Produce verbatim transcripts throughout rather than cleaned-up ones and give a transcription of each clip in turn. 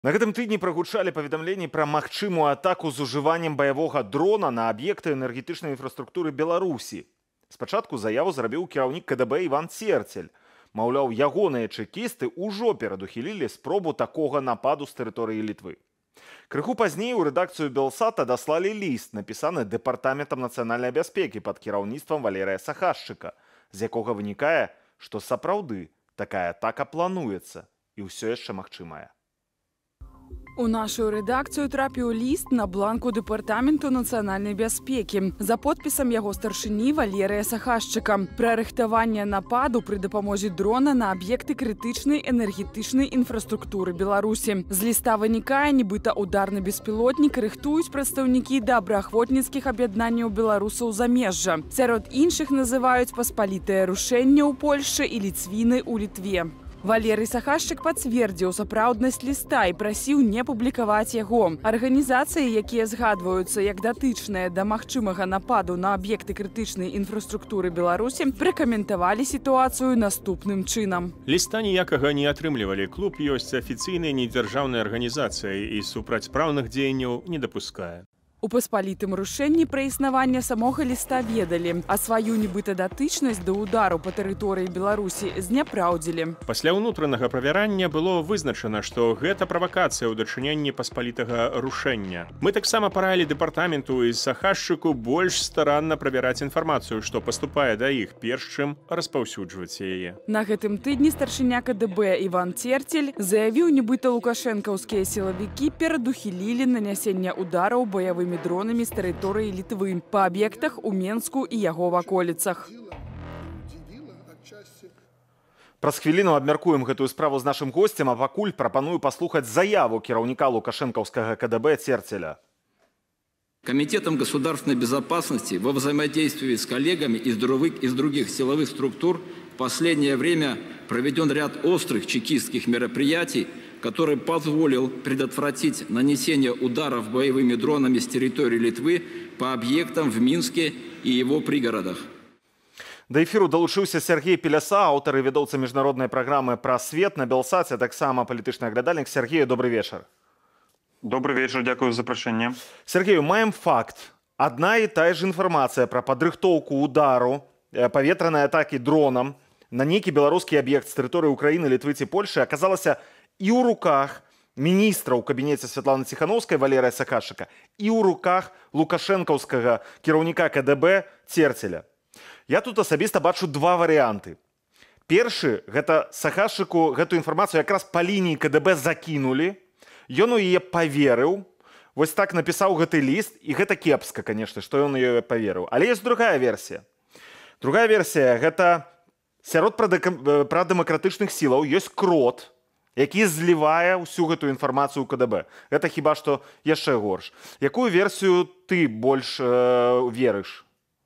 На гэтым тыдні прагучалі паведамленні пра магчымую атаку з ужываннем баявога дрона на аб'екты энергетычнай інфраструктуры Беларусі. Спачатку заяву зрабіў кіраўнік КДБ Іван Церцель. Маўляў, ягоныя чэкісты ўжо перадухілілі спробу такога нападу з тэрыторыі Літвы. Крыху пазней у рэдакцыю Белсата даслалі ліст, напісаны дэпартаментам нацыянальнай бяспекі пад кіраўніцтвам Валерыя Сахашчыка, з якога вынікае, што сапраўды такая атака плануецца і ўсё яшчэ магчымая. У нашу рэдакцыю трапіў ліст на бланку дэпартаменту нацыянальнай бяспекі за подпісам яго старшыні Валерыя Сахашчыка пра рыхтаванне нападу пры дапамозе дрона на аб'екты крытычнай энергетычнай інфраструктуры Беларусі. З ліста вынікае, нібыта ударны беспілотнік рыхтуюць прадстаўнікі добраахвотніцкіх аб'яднанняў беларусаў замежжа. Сярод іншых называюць паспалітае рушэнне ў Польшчы і ліцвіны ў Літве. Валерый Сахашчык пацвердзіў сапраўднасць ліста і прасіў не публікаваць яго. Арганізацыі, якія згадваюцца як датычныя да магчымага нападу на аб'екты крытычнай інфраструктуры Беларусі, пракаментавалі сітуацыю наступным чынам. Ліста ніякага не атрымлівалі. Клуб ёсць афіцыйнай недзяржаўнай арганізацыяй і супрацьпраўных дзеянняў не дапускае. У паспалітым рушэнні пра існаванне самога ліста ведалі, а сваю нібыта датычнасць да ўдару па тэрыторыі Беларусі зняпраўдзілі. Пасля ўнутранага правярання было вызначана, што гэта правакацыя ў дачыненні паспалітага рушэння. Мы таксама параілі дэпартаменту і Сахашчыку больш старанна правяраць інфармацыю, што паступае да іх, перш чым распаўсюджваць яе. На гэтым тыдні старшыня КДБ Іван Церцель заявіў, нібыта лукашэнкаўскія сілавікі перадухілілі нанясення удараў баявымі дронамі з тэрыторыі Літвы па аб'ектах у Менску і яго ваколіцах. Праз хвіліну абмяркуем гэтую справу з нашым госцем, а пакуль прапаную паслухаць заяву кіраўніка лукашэнкаўскага КДБ Церцеля. Комитетом государственной безопасности во взаимодействии с коллегами из других, из других силовых структур в последнее время проведен ряд острых чекистских мероприятий, который позволил предотвратить нанесение ударов боевыми дронами с территории Литвы по объектам в Минске и его пригородах. Да эфіру далучыўся Сергей Пеляса, аўтар і вядоўца міжнароднай праграмы «Пра свет» на Белсаце, таксама палітычны аглядальнік. Сергею, добрый вечар. Добрый вечер, дякую за запрашэнне. Сергею, маем факт. Адна і тая ж інфармацыя пра падрыхтоўку удару паветранай атакі дронам на нейкі беларускі аб'ект з тэрыторыі Украіны, Літвы ці Польшы аказалася і ў руках міністра ў кабінеце Святланы Ціханаўскай Валерыя Сахашчыка, і ў руках лукашэнкаўскага кіраўніка КДБ Церцеля. Я тут асабіста бачу два варыянты. Першы, гэта Сахашчыку гэту інфармацыю якраз па лініі КДБ закінулі, ён у яе паверыў, вось так напісаў гэты ліст, і гэта кепска, конечно, што ён у яе паверыў. Але ёсць другая версія. Другая версія, гэта сярод прадэмакратычных сілаў ёсць крот, які злівае ўсю гэтую інфармацыю ў КДБ. Гэта хіба што яшчэ горш. Якую версію ты больш э, верыш?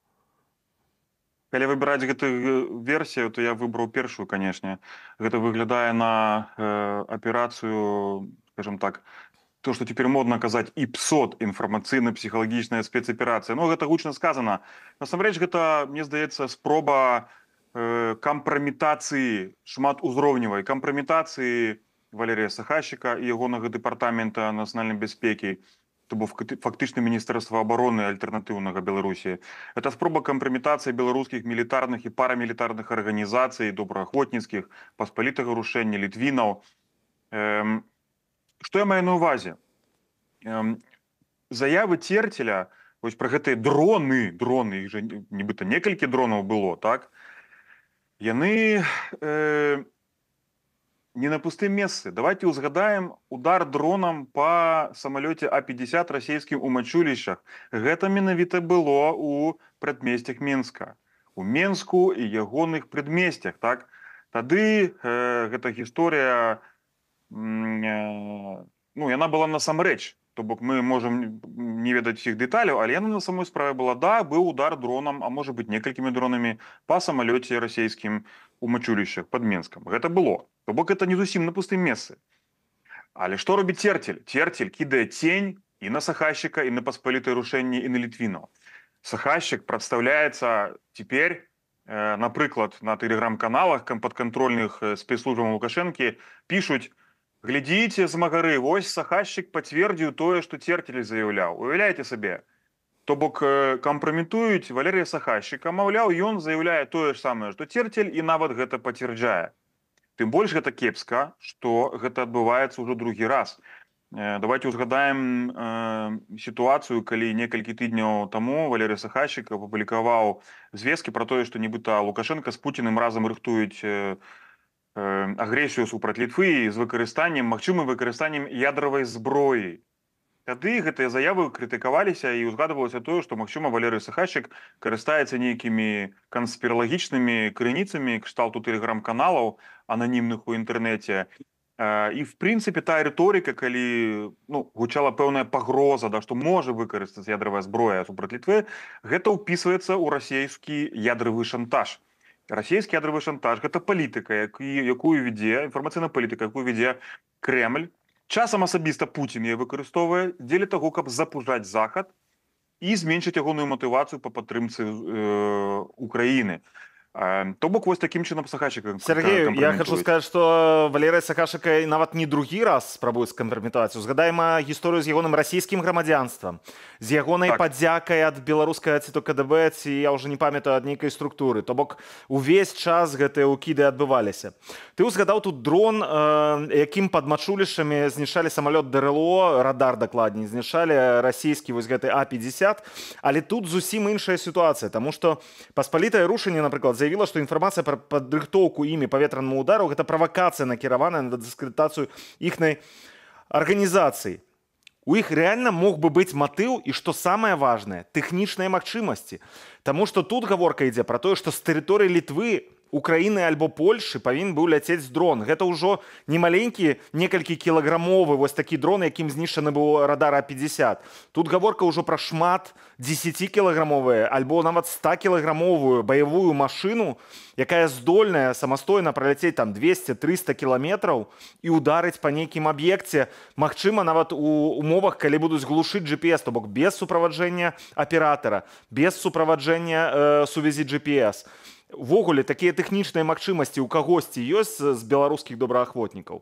Калі выбіраць гэтую версію, то я выбраў першую, канешне. Гэта выглядае на э, аперацыю, скажем так, то, што цяпер модна казаць ІПСОТ, інфармацыйна-псіхалагічная спецаперацыя. Ну, гэта гучна сказана. Насамрэч, гэта, мне здаецца, спроба кампраметацыі, шматузроўневай кампраметацыі Валерія Сахашчыка і ягонага дэпартамента нацыянальнай бяспекі, то бок фактычна міністэрства абароны альтэрнатыўнага Беларусі. Это спроба кампраметацыі беларускіх мілітарных і парамілітарных арганізацый, добраахвотніцкіх, паспалітага рушэння, літвінаў. Эм, што я маю на ўвазе? Эм, заявы Церцеля, вось пра гэтыя дроны, дроны, іх жа нібыта некалькі дронаў было, так? Яны э, не на пустым месцы. Давайте узгадаем удар дронам по самолете А пятьдесят расійскім у Мачулішчах. Гэта менавіта было у прадмесцях Мінска. У Менску і ягоных прадмесцях. Так? Тады э, гэта гісторыя, э, ну, яна была насамрэч. То бок мы можам не ведаць усіх дэталяў, але яна на самой справе была, да, быў удар дронам, а можа быць некалькімі дронамі па самалёце расійскім у Мачулішчах пад Менскам. Гэта было. То бок гэта не зусім на пустым месцы. Але што робіць Церцель? Церцель кідае цень і на Сахашчыка, і на паспалітае рушэнне, і на літвінаў. Сахашчык прадстаўляецца цяпер, э, напрыклад, на тэлеграм-каналах падкантрольных спецслужбам Лукашэнкі пішуць: Глядзіце з магары, вось Сахашчык пацвердзіў тое, што Церцель заяўляў. Уяўляеце сабе? То бок кампраметуюць Валерыя Сахашчыка, маўляў, ён заяўляе тое ж самае, што Церцель, і нават гэта пацвярджае. Тым больш гэта кепска, што гэта адбываецца ўжо другі раз. Давайте узгадаем э, сітуацыю, калі некалькі тыдняў таму Валерый Сахашчык апублікаваў звесткі пра тое, што нібыта Лукашенко з Пуціным разам рыхтуюць э, э, агрэсію супраць Літвы з выкарыстаннем, магчымым выкарыстаннем ядравай зброі. Тады гэтыя заявы крытыкаваліся і ўзгадвалася тое, што, магчыма, Валерый Сахашчык карыстаецца нейкімі канспіралагічнымі крыніцамі кшталту тэлеграм-каналаў ананімных у інтэрнэце. І, в прынцыпе, тая рыторыка, калі ну, гучала пэўная пагроза, да, што можа выкарыстаць ядравая зброя супраць Літвы, гэта ўпісваецца ў расійскі ядравы шантаж. Расійскі ядравы шантаж – гэта палітыка, якую вядзе, інфармацыйная палітыка, якую вядзе Крэмль. Часам асабіста Пуцін яе выкарыстоўвае дзеля таго, каб запужаць Захад і зменшыць ягоную матывацыю па падтрымцы э, Украіны. То бок вось такім чынам Сахашчыка. Сергей, я хочу сказаць, што Валерый Сахашчыка нават не другі раз спрабуе скампраметацыю. Згадаем гісторыю з ягоным расійскім грамадзянствам, з ягонай так. падзякай ад беларускай ці то ка дэ бэ, ці я ўжо не памятаю ад нейкай структуры. То бок увесь час гэтыя ўкіды адбываліся. Ты ўзгадаў тут дрон, э, якім пад мачулішчамі знішалі самалёт дэ эр эл о, радар дакладней, знішалі расійскі вось гэты а пятьдесят, але тут зусім іншая сітуацыя, таму што паспалітае рушэнне, напрыклад, заявила, што інфармацыя пра падрыхтоўку імі паветранаму удару гэта правакацыя, накіраваная на дыскрэдытацыю іхнай арганізацыі. У іх рэальна мог бы быць матыў і, што самае важнае, тэхнічныя магчымасці. Таму што тут гаворка ідзе пра тое, што з тэрыторыі Літвы, Украіны альбо Польшы павінен быў ляцець дрон. Гэта ўжо не маленькі, некалькі кілаграмовы вось такі дрон, якім знішчаны быў радар а пятьдесят. Тут гаворка ўжо пра шмат дзесяцікілаграмовыя альбо нават стакілаграмовую баявую машыну, якая здольная самастойна праляцець там двести-триста кіламетраў і ударыць па нейкім аб'екце. Магчыма, нават у умовах, калі будуць глушыць джи пі эс, то бок без суправаджэння аператара, без суправаджэння э, сувязі джи пі эс. Увогуле, такія тэхнічныя магчымасці ў кагосьці ёсць з беларускіх добраахвотнікаў?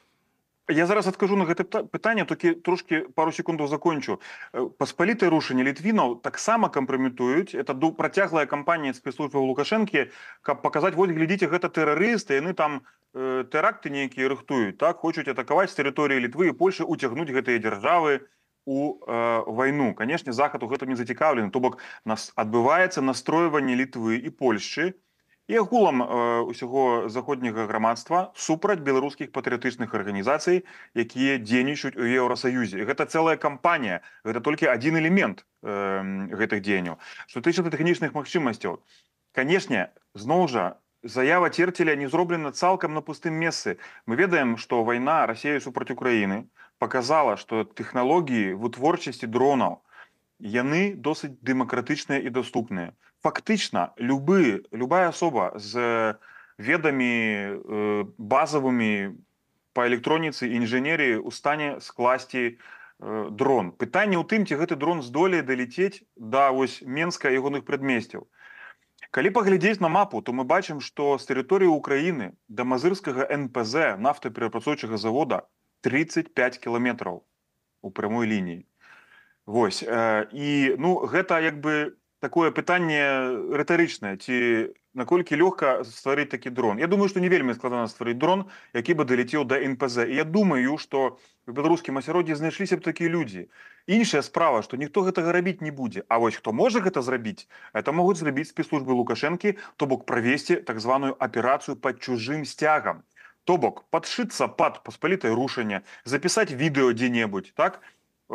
Я зараз адкажу на гэта пытанне, толькі трошкі пару секундаў закончу. Паспалітае рушэнне літвінаў таксама кампраметуюць. Это працяглая кампанія спецслужбаў Лукашэнкі, каб паказаць, вось, глядзіце, гэта тэрарысты, яны там э, тэракты нейкія рыхтуюць, так, хочуць атакаваць з тэрыторыі Літвы і Польшы, уцягнуць гэтыя дзяржавы у э, вайну. Канешне, Захад у гэтым не зацікаўлены, то бок нас адбываецца настройванне Літвы і Польшчы і агулам э, усяго заходняга грамадства супраць беларускіх патрыятычных арганізацый, якія дзейнічаюць у Еўрасаюзе. І гэта цэлая кампанія, гэта толькі адзін элемент э, гэтых дзеянняў. Што тычыцца тэхнічных магчымасцяў, канешне, зноў жа, заява Церцеля не зроблена цалкам на пустым месцы. Мы ведаем, што вайна Расіі супраць Украіны показала, што тэхналогіі вытворчасці дронаў яны досыць дэмакратычныя і даступныя. Фактычна, любы, любая асоба з ведамі э, базавымі па электроніцы і інжынерыі ў стане скласці э, дрон. Пытанне ў тым, ці гэты дрон здолее далецець да вось Менска і ягоных прадмесцяў. Калі паглядзець на мапу, то мы бачым, што з тэрыторыі Украіны да мазырскага эн пэ зэ, нафтаперапрацоўчага завода, тридцать пять кіламетраў у прамой лініі. Вось. Э, і, ну, гэта як бы такое пытанне рытарычнае, ці наколькі лёгка стварыць такі дрон. Я думаю, што не вельмі складана стварыць дрон, які бы далецеў да эн пэ зэ. І я думаю, што в беларускім асяроддзі знайшліся б такія людзі. Іншая справа, што ніхто гэтага рабіць не будзе. А вось хто можа гэта зрабіць, это могуць зрабіць спецслужбы Лукашэнкі, то бок правесці так званую аперацыю пад чужым сцягам. То бок падшыцца пад паспалітае рушэнне, запісаць відэо дзе-небудзь, так?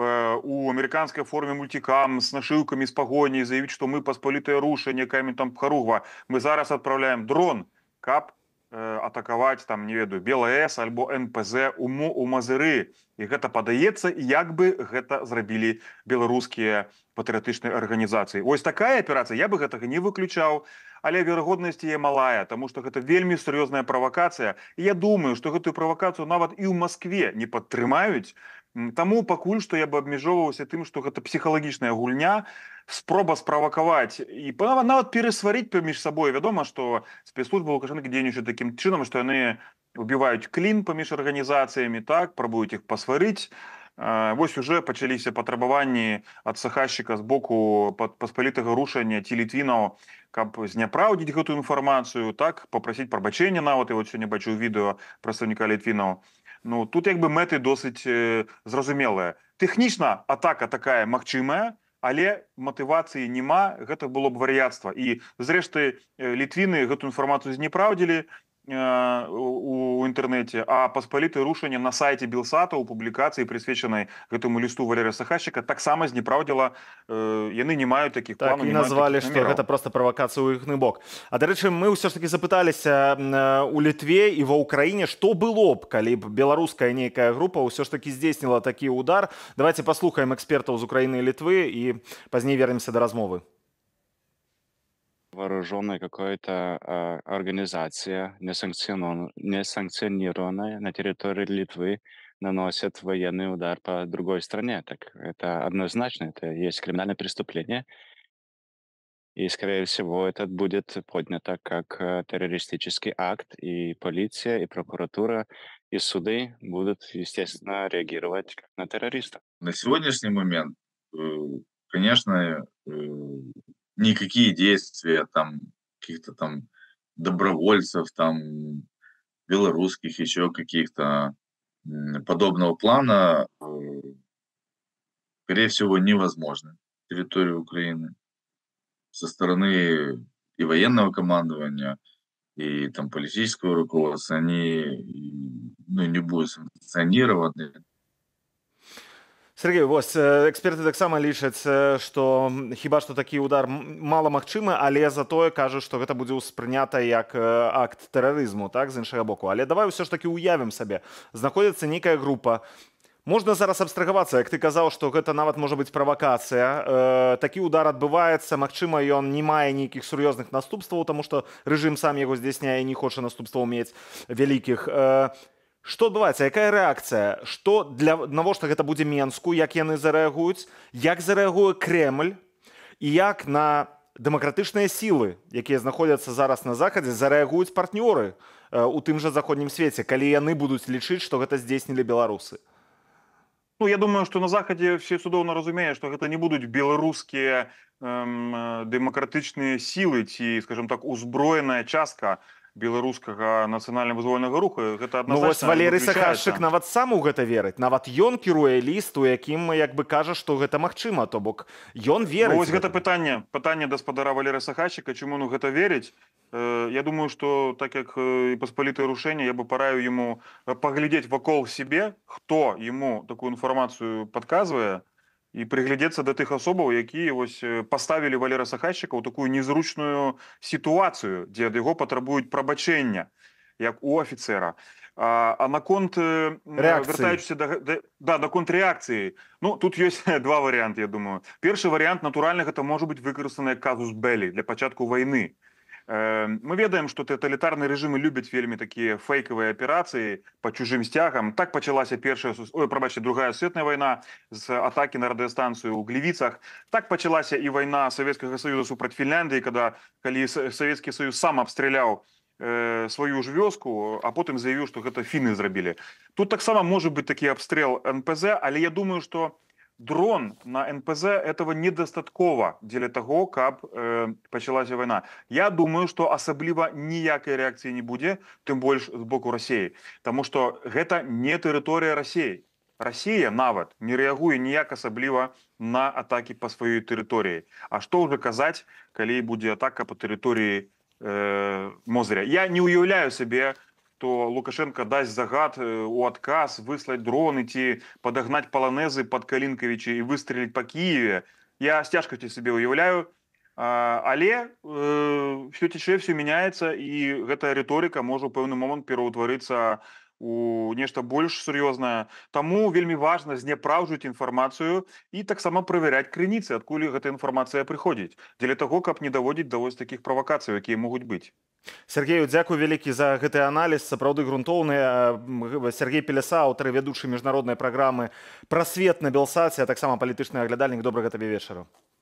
У амерыканскай форме мультикам с нашыўкамі, з пагоняй, заявіць, што мы паспалітае рушэнне, камень там Пхаругва. Мы зараз адпраўляем дрон, каб э, атакаваць там, не ведаю, БелАЭС альбо эн пэ зэ у, у Мазыры. І гэта падаецца, як бы гэта зрабілі беларускія патрыятычныя арганізацыі. Вось такая аперацыя, я бы гэтага не выключаў, але верагоднасць яе малая, таму што гэта вельмі сур'ёзная правакацыя. І я думаю, што гэтую правакацыю нават і ў Маскве не падтрымаюць. Таму пакуль што я бы абмежоўваўся тым, што гэта псіхалагічная гульня, спроба справакаваць і нават перасварыць паміж сабой. Вядома, што спецслужбы Лукашэнкі дзейнічаюць такім чынам, што яны убіваюць клін паміж арганізацыямі, так, прабуюць іх пасварыць. Вось уже пачаліся патрабаванні ад сахашчыка з боку паспалітага рушання ці літвінаў, каб зняпраўдзіць гэтую інфармацыю, так, папрасіць прабачэння нават, і вот сёння бачыў відэо прадстаўніка літвінаў. Ну, тут як бы мэты досыць зразумелыя. Тэхнічна атака такая магчымая, але матывацыі няма, гэта было б вар'яцтва. І, зрэшты, літвіны гэту інфармацыю знепраўдзілі у інтэрнэце, а паспалітае рушанне на сайце Белсата у публікацыі, прысвечанай гэтаму лісту Валерыя Сахашчыка, таксама знепраўдзіла, яны не маюць такіх планаў. Так, і назвалі, што гэта проста правакацыя ў іхны бок. А, дарэчы, мы ўсё ж такі запыталіся у Літве і ва ўкраіне, што было б, калі б беларуская нейкая група ўсё ж такі здзейсніла такі удар. Давайте паслухаем экспертаў з Украіны і Літвы і пазней вернемся да размовы. Вооруженная какая-то э, организация, несанкционированная на территории Литвы, наносит военный удар по другой стране. Так это однозначно, это есть криминальное преступление. И, скорее всего, это будет поднято как э, террористический акт, и полиция, и прокуратура, и суды будут, естественно, реагировать как на террористов. На сегодняшний момент, э, конечно, э, никакие действия там каких-то там добровольцев, там белорусских, еще каких-то подобного плана, скорее всего, невозможны на территории Украины со стороны и военного командования, и там политического руководства. Они, ну, не будут санкционированы. Сергей, вось эксперты таксама лічаць, што хіба што такі удар мала магчымы, але затое кажуць, што гэта будзе ўспрынята як акт тэрарызму, так, з іншага боку. Але давай ўсё ж такі уявім сабе. Знаходзіцца нейкая група. Можна зараз абстрагавацца, як ты казаў, што гэта нават можа быць правакацыя. Такі удар адбываецца, магчыма, ён не мае нейкіх сур'ёзных наступстваў, таму што рэжым сам яго здзяйсняе і не хоча наступстваў мець вялікіх. Што адбываецца, якая рэакцыя, што для навошта гэта будзе Менску, як яны зарэагуюць, як зарэагуе Крэмль і як на дэмакратычныя сілы, якія знаходзяцца зараз на захадзе, зарэагуюць партнёры у тым жа заходнім свеце, калі яны будуць лічыць, што гэта здзейснілі беларусы. Ну, я думаю, што на захадзе все цудоўна разумеюць, што гэта не будуць беларускія эм, дэмакратычныя сілы ці, скажем так, узброеная частка беларускага нацыянальна-вызвольнага руху. Гэта ну вось Валерый Сахашчык нават сам у гэта верыць, нават ён кіруе ліст, у якім як бы кажа, што гэта магчыма, то бок ён верыць. Ну, вось гэта пытанне пытанне гаспадара Валерыя Сахашчыка, чаму ну гэта верыць. Я думаю, што так як і паспалітае рушэнне, я бы параю яму паглядзець вакол сябе, хто яму такую інфармацыю падказвае, і прыглядзецца да тых асобаў, якія вось паставілі Валера Сахашчыка ў такую незручную сітуацыю, дзе ад яго патрабуюць прабачэння, як у афіцэра. А, а наконт вяртаючыся да, да, да, наконт рэакцыі, ну тут ёсць два варыянты, я думаю. Першы варыянт, натуральна, гэта можа быць выкарыстаны як казус белли для пачатку вайны. Мы ведаем, што таталітарныя рэжымы любяць вельмі такія фейкавыя аперацыі па чужым сцягам. Так пачалася першая, ой, прабачце, другая светная вайна з атакі на радыёстанцыю ў Глівіцах. Так пачалася і вайна Савецкага Саюза супраць Фінляндыі, када калі Савецкі Саюз сам абстраляў э, сваю ж вёску, а потым заявіў, што гэта фіны зрабілі. Тут таксама можа быць такі абстрэл эн пэ зэ, але я думаю, што дрон на эн пэ зэ этого недастаткова дзеля таго, каб э, пачалася вайна. Я думаю, што асабліва ніякай рэакцыі не будзе, тым больш з боку Расіі. Таму што гэта не тэрыторыя Расіі. Расія нават не рэагуе ніяк асабліва на атакі па сваёй тэрыторыі. А што ўжо казаць, калі будзе атака па тэрыторыі э, Мозыря? Я не ўяўляю сабе, то Лукашенко дасць загад у адказ выслаць дроны ці падагнаць паланэзы пад Калінкавічы і выстреліць па Кіеве. Я з цяжкасцю сабе ўяўляю, але все цячэ, все мяняецца, і гэтая рыторыка можа ў пэўны момант пераўтварыцца у нешта больш сур'ёзнае. Таму вельмі важна знепраўджваць інфармацыю і таксама правяраць крыніцы, адкуль гэта інфармацыя прыходзіць, дзеля таго, каб не даводзіць да вось такіх правакацый, якія могуць быць. Сергею, дзякуй вялікі за гэты аналіз, сапраўды грунтоўны. Сергей Пелеса, аўтар і вядучы міжнароднай праграмы «Прасвет» на Белсаце, а таксама палітычны аглядальнік. Добрага табе вечара.